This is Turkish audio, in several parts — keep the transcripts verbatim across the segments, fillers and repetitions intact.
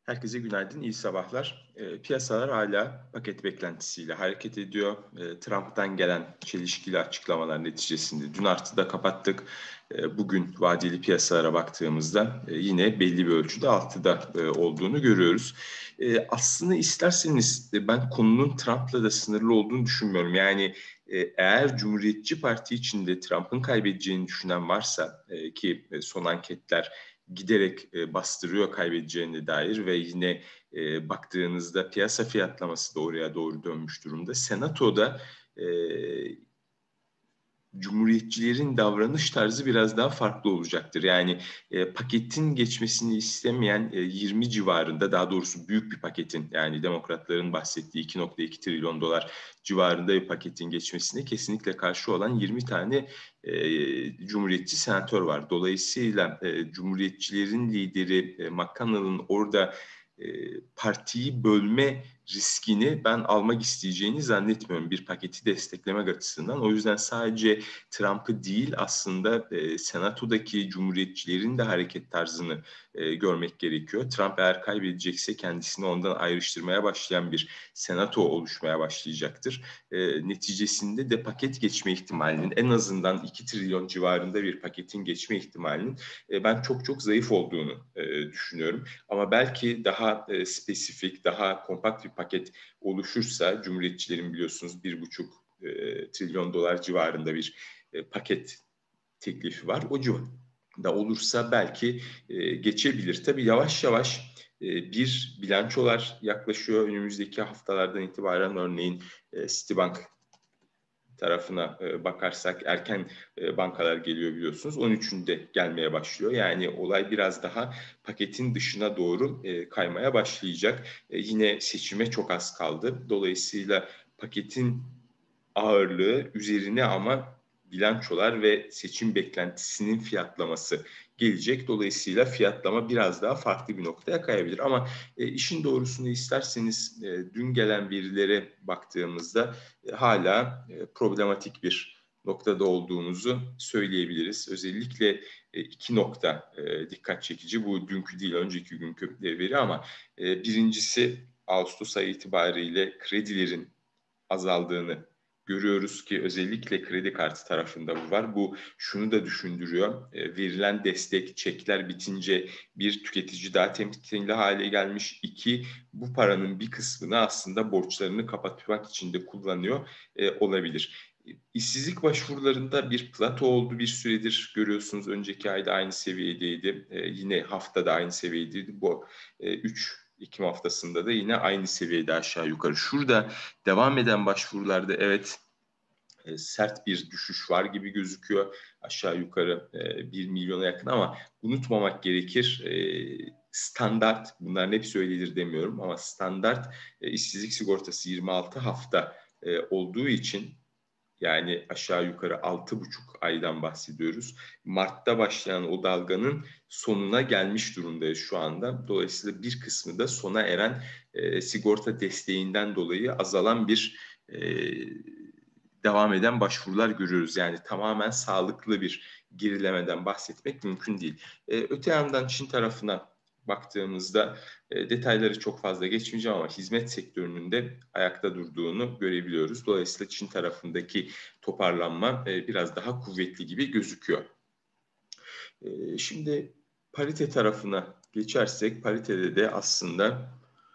Herkese günaydın, iyi sabahlar. E, piyasalar hala paket beklentisiyle hareket ediyor. E, Trump'tan gelen çelişkili açıklamalar neticesinde dün artıda kapattık. E, bugün vadeli piyasalara baktığımızda e, yine belli bir ölçüde altıda e, olduğunu görüyoruz. E, aslında isterseniz e, ben konunun Trump'la da sınırlı olduğunu düşünmüyorum. Yani e, eğer Cumhuriyetçi Parti içinde Trump'ın kaybedeceğini düşünen varsa e, ki e, son anketler giderek e, bastırıyor kaybedeceğine dair ve yine e, baktığınızda piyasa fiyatlaması da oraya doğru dönmüş durumda. Senato'da e, Cumhuriyetçilerin davranış tarzı biraz daha farklı olacaktır. Yani e, paketin geçmesini istemeyen e, yirmi civarında, daha doğrusu büyük bir paketin, yani demokratların bahsettiği iki nokta iki trilyon dolar civarında bir paketin geçmesine kesinlikle karşı olan yirmi tane e, Cumhuriyetçi senatör var. Dolayısıyla e, Cumhuriyetçilerin lideri e, McConnell'ın orada e, partiyi bölme riskini ben almak isteyeceğini zannetmiyorum bir paketi desteklemek açısından. O yüzden sadece Trump'ı değil aslında e, Senato'daki Cumhuriyetçilerin de hareket tarzını e, görmek gerekiyor. Trump eğer kaybedecekse kendisini ondan ayrıştırmaya başlayan bir Senato oluşmaya başlayacaktır. E, neticesinde de paket geçme ihtimalinin en azından iki trilyon civarında bir paketin geçme ihtimalinin e, ben çok çok zayıf olduğunu e, düşünüyorum. Ama belki daha e, spesifik, daha kompakt bir paket oluşursa, Cumhuriyetçilerin biliyorsunuz bir buçuk e, trilyon dolar civarında bir e, paket teklifi var. O civarında olursa belki e, geçebilir. Tabii yavaş yavaş e, bir bilançolar yaklaşıyor. Önümüzdeki haftalardan itibaren örneğin e, Citibank tarafına e, bakarsak erken e, bankalar geliyor biliyorsunuz. on üçünde gelmeye başlıyor. Yani olay biraz daha paketin dışına doğru e, kaymaya başlayacak. E, yine seçime çok az kaldı. Dolayısıyla paketin ağırlığı üzerine ama bilançolar ve seçim beklentisinin fiyatlaması gelecek. Dolayısıyla fiyatlama biraz daha farklı bir noktaya kayabilir. Ama e, işin doğrusunu isterseniz e, dün gelen verilere baktığımızda e, hala e, problematik bir noktada olduğumuzu söyleyebiliriz. Özellikle e, iki nokta e, dikkat çekici. Bu dünkü değil, önceki günkü veri ama e, birincisi Ağustos ayı itibariyle kredilerin azaldığını görüyoruz ki özellikle kredi kartı tarafında bu var. Bu şunu da düşündürüyor. E, verilen destek, çekler bitince bir tüketici daha temkinli hale gelmiş. İki, bu paranın bir kısmını aslında borçlarını kapatmak için de kullanıyor e, olabilir. İşsizlik başvurularında bir plato oldu bir süredir görüyorsunuz. Önceki ayda aynı seviyedeydi. E, yine haftada aynı seviyedeydi. Bu e, üç Ekim haftasında da yine aynı seviyede aşağı yukarı. Şurada devam eden başvurularda evet e, sert bir düşüş var gibi gözüküyor. Aşağı yukarı e, bir milyona yakın ama unutmamak gerekir. E, standart, bunların hepsi öyledir demiyorum ama standart e, işsizlik sigortası yirmi altı hafta e, olduğu için yani aşağı yukarı altı buçuk aydan bahsediyoruz. Mart'ta başlayan o dalganın sonuna gelmiş durumdayız şu anda. Dolayısıyla bir kısmı da sona eren e, sigorta desteğinden dolayı azalan bir e, devam eden başvurular görüyoruz. Yani tamamen sağlıklı bir gerilemeden bahsetmek mümkün değil. E, öte yandan Çin tarafına baktığımızda e, detayları çok fazla geçmeyeceğim ama hizmet sektörünün de ayakta durduğunu görebiliyoruz. Dolayısıyla Çin tarafındaki toparlanma e, biraz daha kuvvetli gibi gözüküyor. E, şimdi parite tarafına geçersek paritede de aslında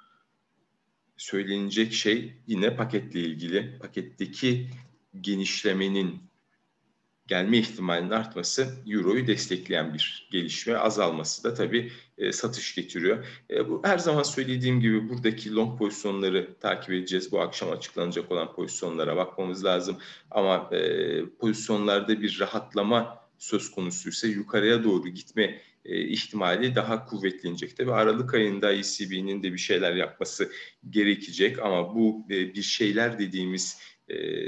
söylenecek şey yine paketle ilgili. Paketteki genişlemenin gelme ihtimalinin artması Euro'yu destekleyen bir gelişme, azalması da tabii e, satış getiriyor. E, bu her zaman söylediğim gibi buradaki long pozisyonları takip edeceğiz. Bu akşam açıklanacak olan pozisyonlara bakmamız lazım. Ama e, pozisyonlarda bir rahatlama söz konusuysa yukarıya doğru gitme e, ihtimali daha kuvvetlenecek. Tabii Aralık ayında E C B'nin de bir şeyler yapması gerekecek ama bu e, bir şeyler dediğimiz e,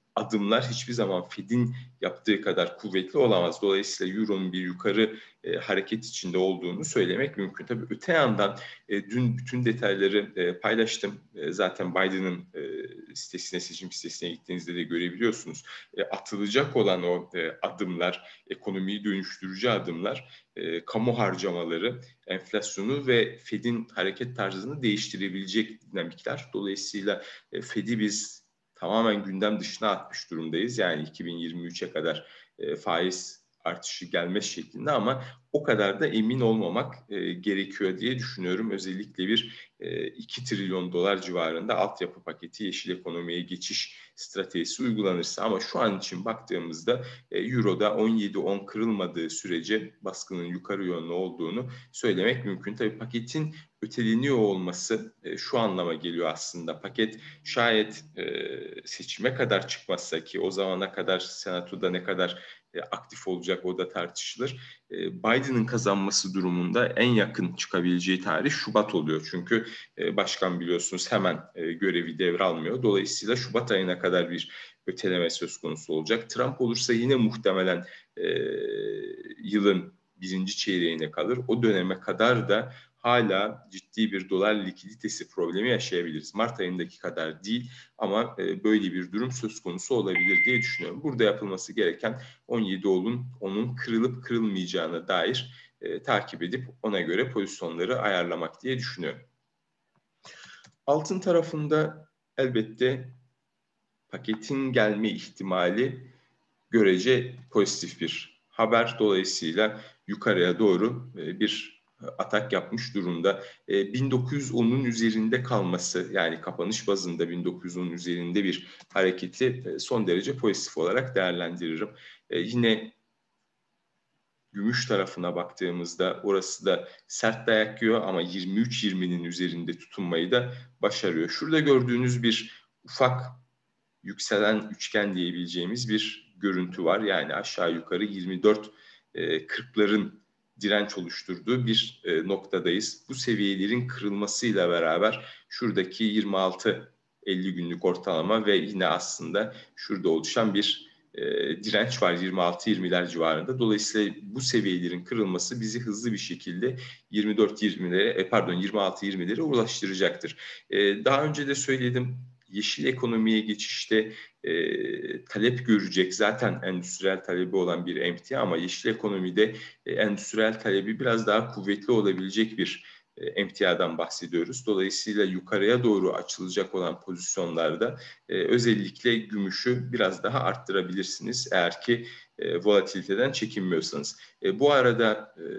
adımlar hiçbir zaman Fed'in yaptığı kadar kuvvetli olamaz. Dolayısıyla Euro'nun bir yukarı e, hareket içinde olduğunu söylemek mümkün. Tabii öte yandan e, dün bütün detayları e, paylaştım. E, zaten Biden'ın e, sitesine, seçim sitesine gittiğinizde de görebiliyorsunuz. E, atılacak olan o e, adımlar, ekonomiyi dönüştürücü adımlar, e, kamu harcamaları, enflasyonu ve Fed'in hareket tarzını değiştirebilecek dinamikler. Dolayısıyla e, Fed'i biz tamamen gündem dışına atmış durumdayız. Yani iki bin yirmi üçe kadar e, faiz artışı gelmez şeklinde, ama o kadar da emin olmamak e, gerekiyor diye düşünüyorum. Özellikle bir e, iki trilyon dolar civarında altyapı paketi, yeşil ekonomiye geçiş stratejisi uygulanırsa, ama şu an için baktığımızda e, Euro'da on yedi on kırılmadığı sürece baskının yukarı yönlü olduğunu söylemek mümkün. Tabii paketin öteleniyor olması e, şu anlama geliyor aslında. Paket şayet e, seçime kadar çıkmazsa, ki o zamana kadar senatoda ne kadar e, aktif olacak o da tartışılır. E, Biden'ın kazanması durumunda en yakın çıkabileceği tarih Şubat oluyor. Çünkü e, başkan biliyorsunuz hemen e, görevi devralmıyor. Dolayısıyla Şubat ayına kadar bir öteleme söz konusu olacak. Trump olursa yine muhtemelen e, yılın birinci çeyreğine kalır. O döneme kadar da hala ciddi bir dolar likiditesi problemi yaşayabiliriz. Mart ayındaki kadar değil, ama e, böyle bir durum söz konusu olabilir diye düşünüyorum. Burada yapılması gereken on yedi olun onun kırılıp kırılmayacağına dair e, takip edip ona göre pozisyonları ayarlamak diye düşünüyorum. Altın tarafında elbette paketin gelme ihtimali görece pozitif bir haber. Dolayısıyla yukarıya doğru bir atak yapmış durumda. bin dokuz yüz onun üzerinde kalması, yani kapanış bazında bin dokuz yüz onun üzerinde bir hareketi son derece pozitif olarak değerlendiririm. Yine gümüş tarafına baktığımızda orası da sert dayak yiyor, ama yirmi üç yirminin üzerinde tutunmayı da başarıyor. Şurada gördüğünüz bir ufak yükselen üçgen diyebileceğimiz bir görüntü var. Yani aşağı yukarı yirmi dört kırkların direnç oluşturduğu bir e, noktadayız. Bu seviyelerin kırılmasıyla beraber şuradaki yirmi altı elli günlük ortalama ve yine aslında şurada oluşan bir e, direnç var yirmi altı yirmiler civarında. Dolayısıyla bu seviyelerin kırılması bizi hızlı bir şekilde yirmi dört yirmilere e, pardon yirmi altı yirmilere ulaştıracaktır. E, daha önce de söyledim, yeşil ekonomiye geçişte e, talep görecek, zaten endüstriyel talebi olan bir emtia, ama yeşil ekonomide e, endüstriyel talebi biraz daha kuvvetli olabilecek bir e, emtiadan bahsediyoruz. Dolayısıyla yukarıya doğru açılacak olan pozisyonlarda e, özellikle gümüşü biraz daha arttırabilirsiniz eğer ki e, volatiliteden çekinmiyorsanız. E, bu arada e,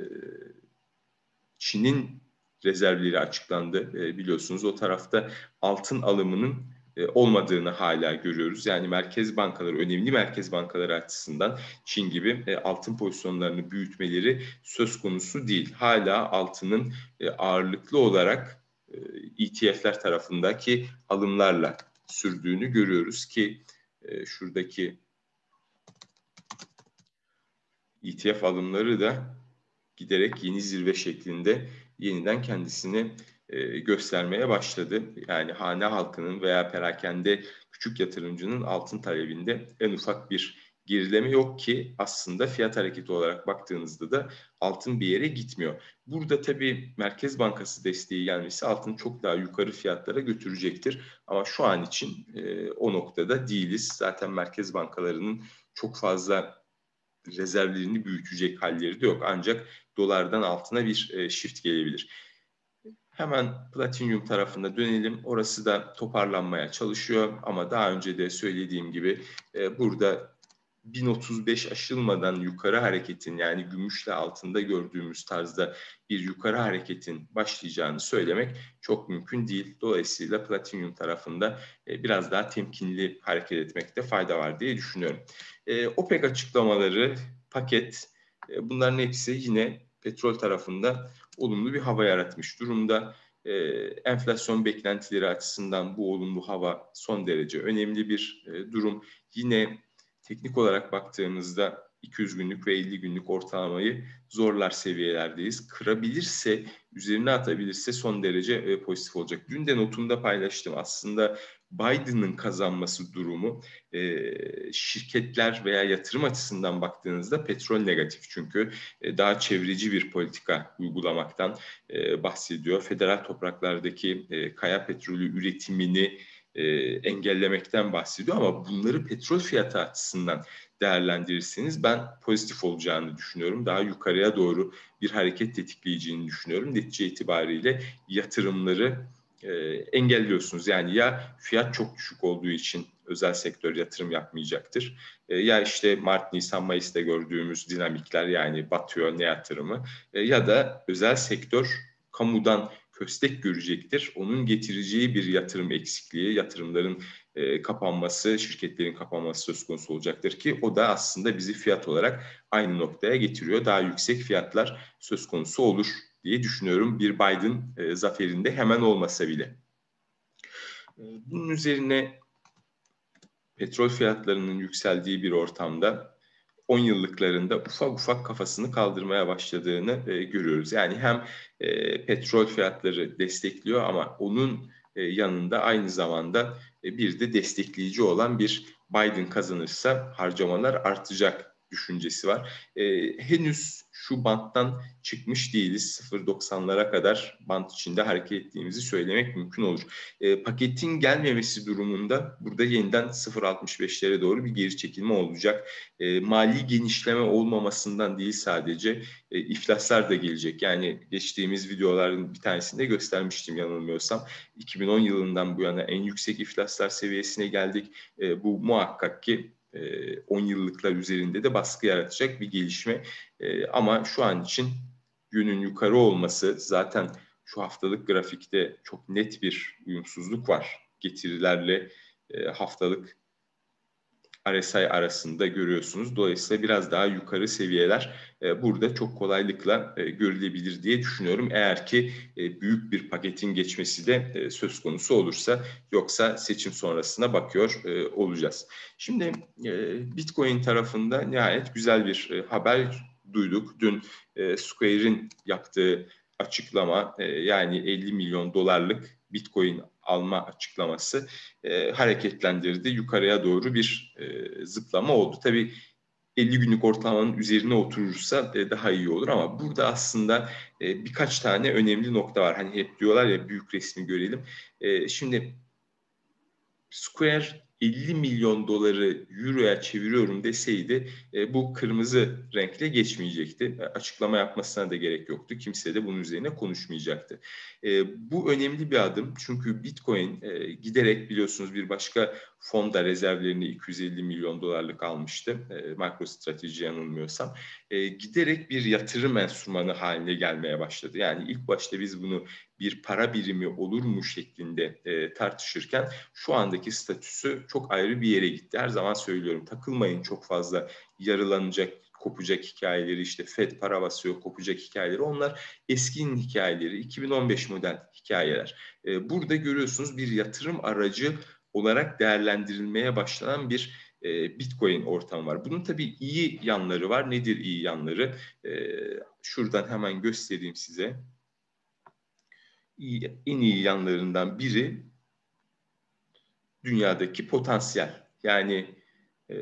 Çin'in rezervleri açıklandı. E, biliyorsunuz o tarafta altın alımının e, olmadığını hala görüyoruz. Yani merkez bankaları, önemli merkez bankaları açısından Çin gibi e, altın pozisyonlarını büyütmeleri söz konusu değil. Hala altının e, ağırlıklı olarak e, E T F'ler tarafındaki alımlarla sürdüğünü görüyoruz ki e, şuradaki E T F alımları da giderek yeni zirve şeklinde yeniden kendisini e, göstermeye başladı. Yani hane halkının veya perakende küçük yatırımcının altın talebinde en ufak bir gerileme yok ki aslında fiyat hareketi olarak baktığınızda da altın bir yere gitmiyor. Burada tabii Merkez Bankası desteği gelmesi altını çok daha yukarı fiyatlara götürecektir. Ama şu an için e, o noktada değiliz. Zaten merkez bankalarının çok fazla rezervlerini büyütecek halleri de yok. Ancak dolardan altına bir e, shift gelebilir. Hemen platinyum tarafına dönelim. Orası da toparlanmaya çalışıyor, ama daha önce de söylediğim gibi e, burada bin otuz beş aşılmadan yukarı hareketin, yani gümüşle altında gördüğümüz tarzda bir yukarı hareketin başlayacağını söylemek çok mümkün değil. Dolayısıyla platinyum tarafında e, biraz daha temkinli hareket etmekte fayda var diye düşünüyorum. E, OPEC açıklamaları, paket, e, bunların hepsi yine petrol tarafında olumlu bir hava yaratmış durumda. E, enflasyon beklentileri açısından bu olumlu hava son derece önemli bir e, durum. Yine teknik olarak baktığımızda iki yüz günlük ve elli günlük ortalamayı zorlar seviyelerdeyiz. Kırabilirse, üzerine atabilirse son derece e, pozitif olacak. Dün de notumda paylaştım. Aslında Biden'ın kazanması durumu e, şirketler veya yatırım açısından baktığınızda petrol negatif. Çünkü e, daha çevreci bir politika uygulamaktan e, bahsediyor. Federal topraklardaki e, kaya petrolü üretimini e, engellemekten bahsediyor. Ama bunları petrol fiyatı açısından değerlendirirseniz ben pozitif olacağını düşünüyorum. Daha yukarıya doğru bir hareket tetikleyeceğini düşünüyorum. Netice itibariyle yatırımları e, engelliyorsunuz. Yani ya fiyat çok düşük olduğu için özel sektör yatırım yapmayacaktır. E, ya işte Mart, Nisan, Mayıs'ta gördüğümüz dinamikler, yani batıyor ne yatırımı, e, ya da özel sektör kamudan köstek görecektir. Onun getireceği bir yatırım eksikliği, yatırımların e, kapanması, şirketlerin kapanması söz konusu olacaktır ki o da aslında bizi fiyat olarak aynı noktaya getiriyor. Daha yüksek fiyatlar söz konusu olur diye düşünüyorum, bir Biden e, zaferinde hemen olmasa bile. E, bunun üzerine petrol fiyatlarının yükseldiği bir ortamda on yıllıklarında ufak ufak kafasını kaldırmaya başladığını e, görüyoruz. Yani hem e, petrol fiyatları destekliyor ama onun e, yanında aynı zamanda e, bir de destekleyici olan bir Biden kazanırsa harcamalar artacak düşüncesi var. E, henüz şu banttan çıkmış değiliz. sıfır virgül doksanlara kadar bant içinde hareket ettiğimizi söylemek mümkün olur. E, paketin gelmemesi durumunda burada yeniden sıfır virgül altmış beşlere doğru bir geri çekilme olacak. E, mali genişleme olmamasından değil, sadece e, iflaslar da gelecek. Yani geçtiğimiz videoların bir tanesinde göstermiştim yanılmıyorsam. iki bin on yılından bu yana en yüksek iflaslar seviyesine geldik. E, bu muhakkak ki on yıllıklar üzerinde de baskı yaratacak bir gelişme. E, ama şu an için yönün yukarı olması, zaten şu haftalık grafikte çok net bir uyumsuzluk var. Getirilerle e, haftalık R S I arasında görüyorsunuz. Dolayısıyla biraz daha yukarı seviyeler e, burada çok kolaylıkla e, görülebilir diye düşünüyorum. Eğer ki e, büyük bir paketin geçmesi de e, söz konusu olursa, yoksa seçim sonrasına bakıyor e, olacağız. Şimdi e, Bitcoin tarafında nihayet güzel bir e, haber duyduk. Dün e, Square'in yaptığı açıklama, e, yani elli milyon dolarlık Bitcoin alma açıklaması e, hareketlendirdi. Yukarıya doğru bir e, zıplama oldu. Tabii elli günlük ortalamanın üzerine oturursa e, daha iyi olur ama burada aslında e, birkaç tane önemli nokta var. Hani hep diyorlar ya, büyük resmi görelim. E, şimdi Square elli milyon doları euroya çeviriyorum deseydi e, bu kırmızı renkle geçmeyecekti. E, açıklama yapmasına da gerek yoktu. Kimse de bunun üzerine konuşmayacaktı. E, bu önemli bir adım. Çünkü Bitcoin e, giderek, biliyorsunuz, bir başka fonda rezervlerini iki yüz elli milyon dolarlık almıştı. E, MicroStrategy yanılmıyorsam. E, giderek bir yatırım enstrümanı haline gelmeye başladı. Yani ilk başta biz bunu bir para birimi olur mu şeklinde e, tartışırken şu andaki statüsü çok ayrı bir yere gitti. Her zaman söylüyorum, takılmayın çok fazla yarılanacak, kopacak hikayeleri, işte Fed para basıyor, kopacak hikayeleri. Onlar eskinin hikayeleri, iki bin on beş model hikayeler. E, burada görüyorsunuz bir yatırım aracı olarak değerlendirilmeye başlanan bir e, Bitcoin ortamı var. Bunun tabii iyi yanları var. Nedir iyi yanları? E, şuradan hemen göstereyim size. İyi, en iyi yanlarından biri dünyadaki potansiyel. Yani e,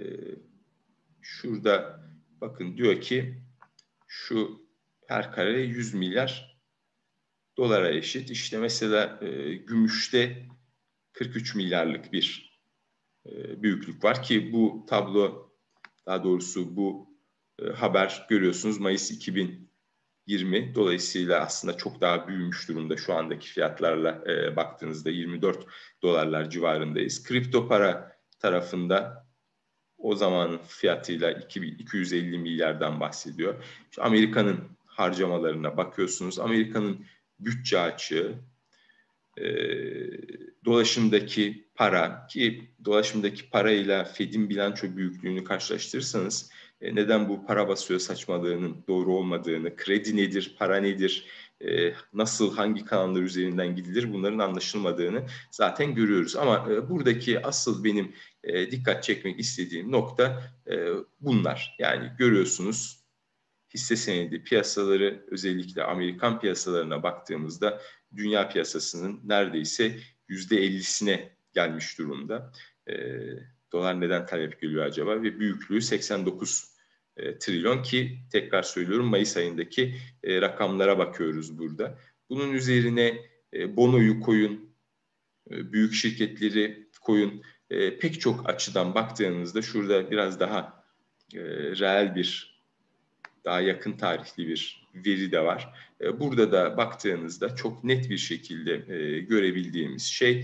şurada bakın, diyor ki şu her kare yüz milyar dolara eşit. İşte mesela e, gümüşte kırk üç milyarlık bir e, büyüklük var ki bu tablo, daha doğrusu bu e, haber görüyorsunuz Mayıs iki bin yirmi. Dolayısıyla aslında çok daha büyümüş durumda şu andaki fiyatlarla e, baktığınızda yirmi dört dolarlar civarındayız. Kripto para tarafında o zamanın fiyatıyla iki yüz elli milyardan bahsediyor. Şu Amerika'nın harcamalarına bakıyorsunuz. Amerika'nın bütçe açığı, e, dolaşımdaki para, ki dolaşımdaki parayla Fed'in bilanço büyüklüğünü karşılaştırırsanız e, neden bu para basıyor saçmalığının doğru olmadığını, kredi nedir, para nedir, e, nasıl, hangi kanallar üzerinden gidilir, bunların anlaşılmadığını zaten görüyoruz. Ama e, buradaki asıl benim e, dikkat çekmek istediğim nokta e, bunlar. Yani görüyorsunuz, hisse senedi piyasaları, özellikle Amerikan piyasalarına baktığımızda dünya piyasasının neredeyse yüzde ellisine gelmiş durumda. E, dolar neden talep geliyor acaba? Ve büyüklüğü seksen dokuz e, trilyon ki tekrar söylüyorum Mayıs ayındaki e, rakamlara bakıyoruz burada. Bunun üzerine e, bonoyu koyun, e, büyük şirketleri koyun. E, pek çok açıdan baktığınızda şurada biraz daha e, reel bir, daha yakın tarihli bir veri de var. E, burada da baktığınızda çok net bir şekilde e, görebildiğimiz şey,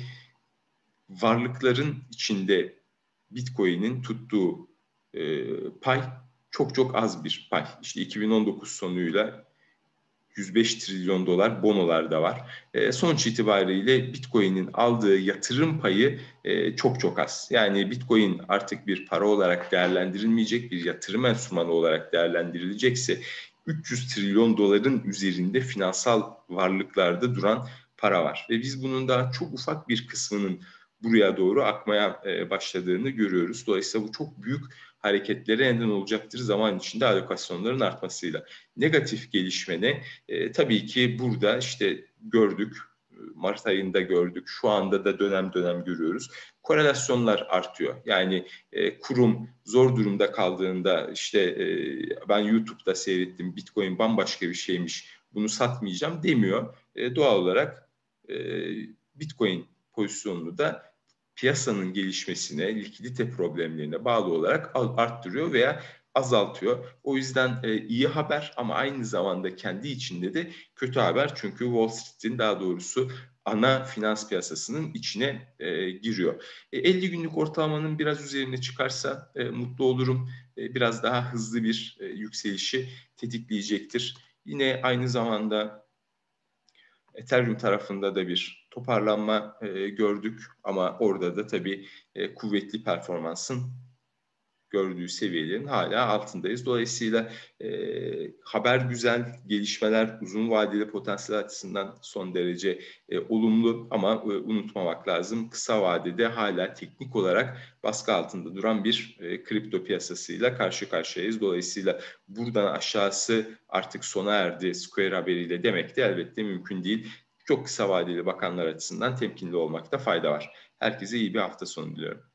varlıkların içinde Bitcoin'in tuttuğu e, pay çok çok az bir pay. İşte iki bin on dokuz sonuyla yüz beş trilyon dolar bonolar da var. E, sonuç itibariyle Bitcoin'in aldığı yatırım payı e, çok çok az. Yani Bitcoin artık bir para olarak değerlendirilmeyecek, bir yatırım enstrümanı olarak değerlendirilecekse üç yüz trilyon doların üzerinde finansal varlıklarda duran para var. Ve biz bunun daha çok ufak bir kısmının buraya doğru akmaya e, başladığını görüyoruz. Dolayısıyla bu çok büyük hareketlere neden olacaktır zaman içinde alokasyonların artmasıyla. Negatif gelişme ne? E, tabii ki burada işte gördük, Mart ayında gördük, şu anda da dönem dönem görüyoruz. Korelasyonlar artıyor. Yani e, kurum zor durumda kaldığında işte e, ben YouTube'da seyrettim, Bitcoin bambaşka bir şeymiş, bunu satmayacağım demiyor. E, doğal olarak e, Bitcoin pozisyonunu da piyasanın gelişmesine, likidite problemlerine bağlı olarak arttırıyor veya azaltıyor. O yüzden e, iyi haber ama aynı zamanda kendi içinde de kötü haber. Çünkü Wall Street'in, daha doğrusu ana finans piyasasının içine e, giriyor. E, elli günlük ortalamanın biraz üzerine çıkarsa e, mutlu olurum. E, biraz daha hızlı bir e, yükselişi tetikleyecektir. Yine aynı zamanda Ethereum tarafında da bir toparlanma e, gördük ama orada da tabii e, kuvvetli performansın gördüğü seviyelerin hala altındayız. Dolayısıyla e, haber güzel, gelişmeler uzun vadeli potansiyel açısından son derece e, olumlu ama e, unutmamak lazım. Kısa vadede hala teknik olarak baskı altında duran bir e, kripto piyasasıyla karşı karşıyayız. Dolayısıyla buradan aşağısı artık sona erdi Square haberiyle demek de elbette mümkün değil. Çok kısa vadeli bakanlar açısından temkinli olmakta fayda var. Herkese iyi bir hafta sonu diliyorum.